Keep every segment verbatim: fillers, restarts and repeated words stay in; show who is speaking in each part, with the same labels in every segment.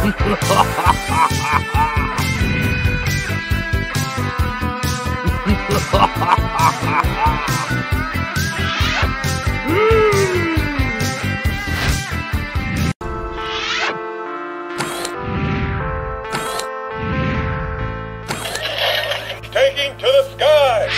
Speaker 1: Taking to the sky!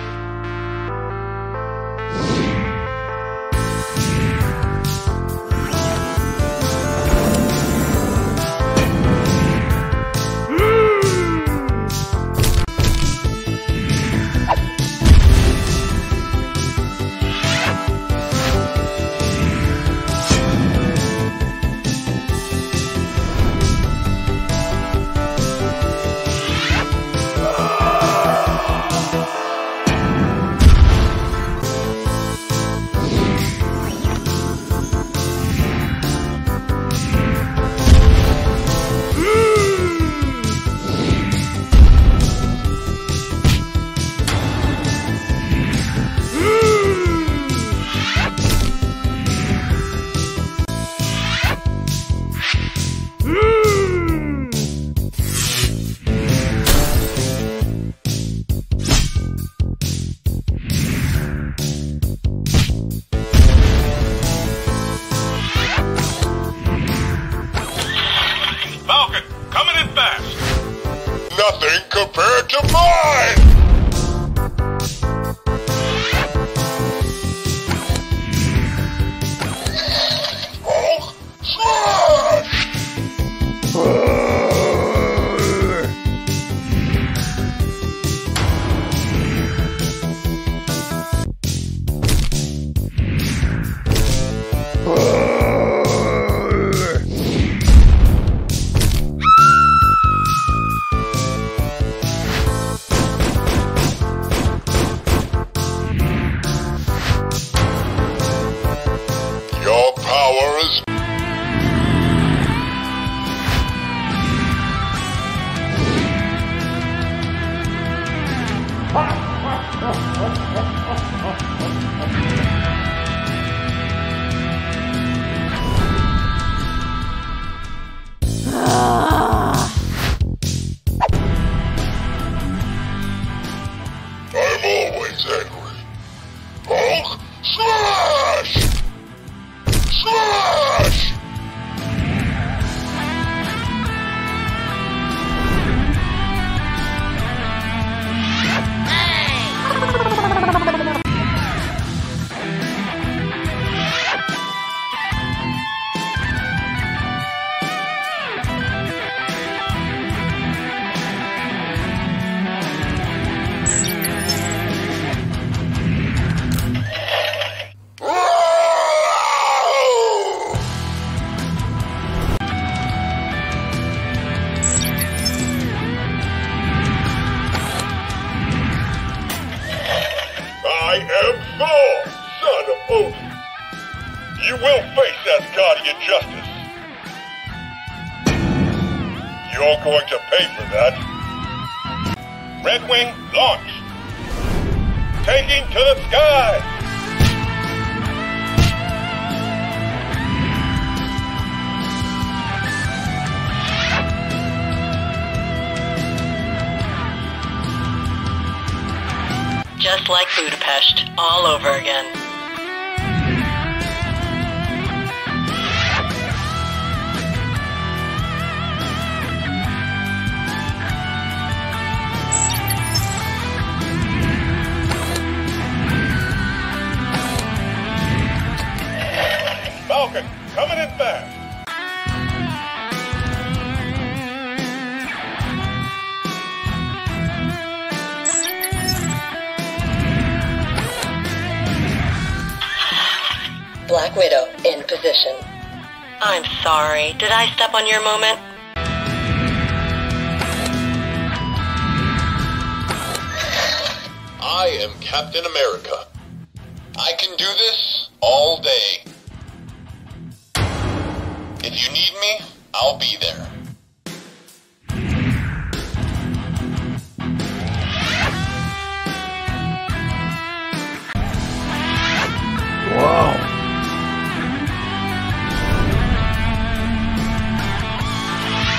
Speaker 1: Falcon, coming in fast! Nothing compared to mine! Hulk smash! Your power is... I'm always angry. Hulk smash! Smash! I am Thor, son of Odin. You will face Asgardian justice. You're going to pay for that. Red Wing, launch! Taking to the sky!
Speaker 2: Just like Budapest, all over again.
Speaker 1: Falcon, coming in fast.
Speaker 2: Black Widow in position. I'm sorry. Did I step on your moment?
Speaker 1: I am Captain America. I can do this all day. If you need me, I'll be there.
Speaker 3: Wow.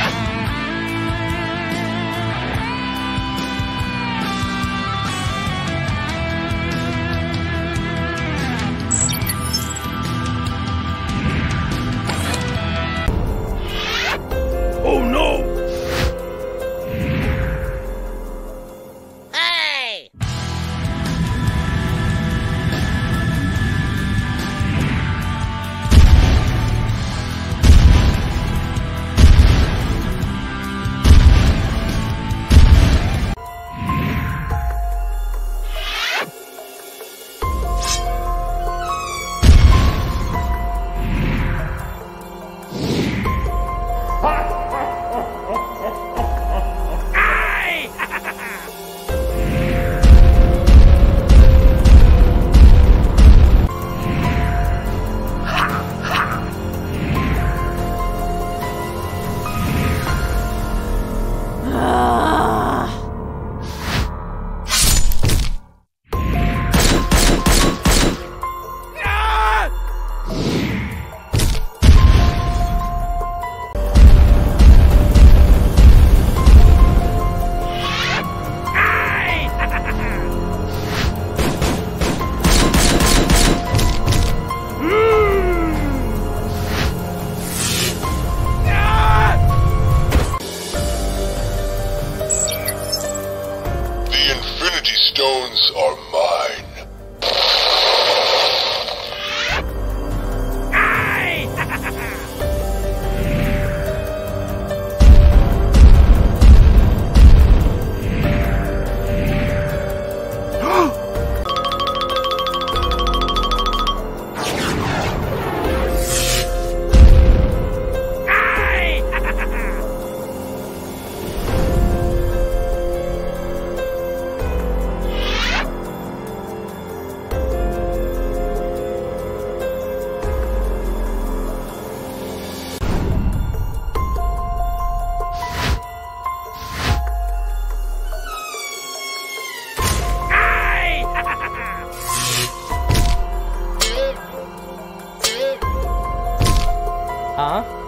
Speaker 3: Huh?